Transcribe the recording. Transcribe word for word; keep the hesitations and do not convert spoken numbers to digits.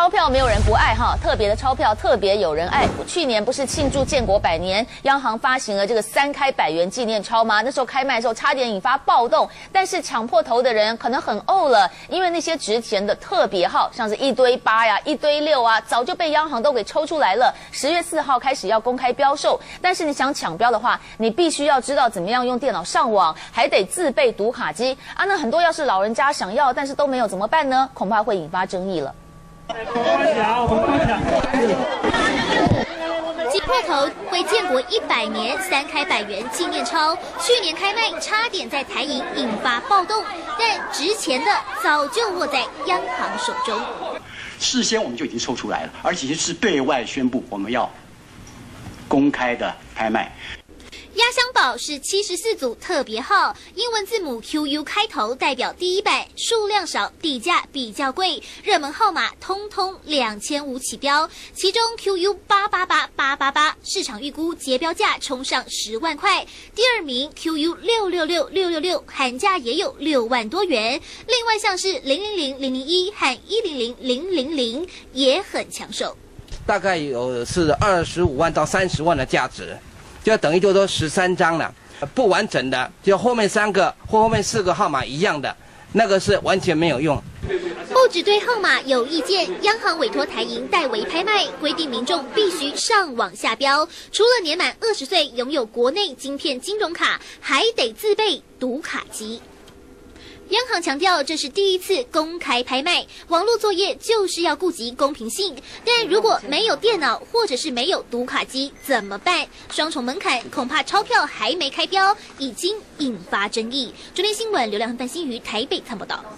钞票没有人不爱哈，特别的钞票特别有人爱。去年不是庆祝建国百年，央行发行了这个三开百元纪念钞吗？那时候开卖的时候差点引发暴动，但是抢破头的人可能很怄了，因为那些值钱的特别号，像是一堆八呀、一堆六啊，早就被央行都给抽出来了。十月四号开始要公开标售，但是你想抢标的话，你必须要知道怎么样用电脑上网，还得自备读卡机啊。那很多要是老人家想要，但是都没有怎么办呢？恐怕会引发争议了。 挤破头为建国一百年三开百元纪念钞，去年开卖差点在台银引发暴动，但值钱的早就握在央行手中。 事先我们就已经抽出来了，而且是对外宣布我们要公开的拍卖。 压箱宝是七十四组特别号，英文字母 Q U 开头，代表第一版，数量少，地价比较贵。热门号码通通两千五起标，其中 Q U 八八八八八八市场预估结标价冲上十万块。第二名 Q U 六六六六六六，喊价也有六万多元。另外像是零零零零零一和一零零零零零也很抢手， 大概有是二十五万到三十万的价值。 就等于就说十三张了，不完整的，就后面三个或后面四个号码一样的，那个是完全没有用。 不只对号码有意见，央行委托台银代为拍卖，规定民众必须上网下标，除了年满二十岁拥有国内晶片金融卡，还得自备读卡机。 央行强调，这是第一次公开拍卖，网络作业就是要顾及公平性。但如果没有电脑或者是没有读卡机怎么办？双重门槛，恐怕钞票还没开标，已经引发争议。中天新闻刘亮恒、范新瑜台北参报道。